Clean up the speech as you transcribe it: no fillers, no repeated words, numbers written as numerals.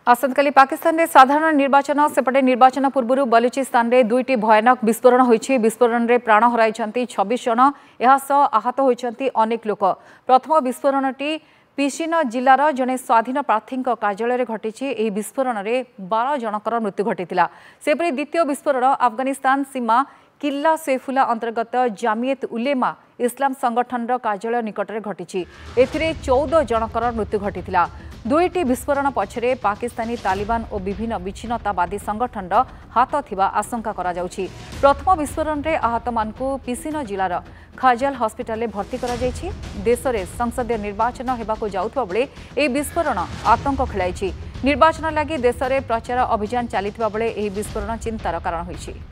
आसंतकाली पाकिस्तान में साधारण निर्वाचन सेपटे निर्वाचन पूर्व बलूचिस्तान में दुईटी भयानक विस्फोरण होइछि। विस्फोरण में प्राण हराई 26 जन आहत होइछन्ति अनेक लोक। प्रथम विस्फोरणटी पिशिन जिलार जड़े स्वाधीन प्रार्थी कार्यालय घटी। यह विस्फोरण में 12 जनकर मृत्यु घटी। सेपरि द्वितीय विस्फोरण अफगानिस्तान सीमा किल्ला सैफुल्ला अंतर्गत जामियत उलेमा इस्लाम संगठन कार्यालय निकट में घटी। एथिरे 14 जनकर मृत्यु घटी। दुईटी विस्फोरण पछरे पाकिस्तानी तालिबान और विभिन्न विच्छिन्नतावादी संगठन हाथ थिबा आशंका करा जाउछि। प्रथम विस्फोरण में आहत मानकु पिसिन जिलार खाजाल हॉस्पिटल भर्ती करा जाइछि। देश में संसदीय निर्वाचन हेबाकु जाउथबा बेले एही विस्फोरण आतंक खेलाइछि। निर्वाचन लागि देश में प्रचार अभियान चलिथिबा बेले एही विस्फोरण चिंतार कारण होइछि।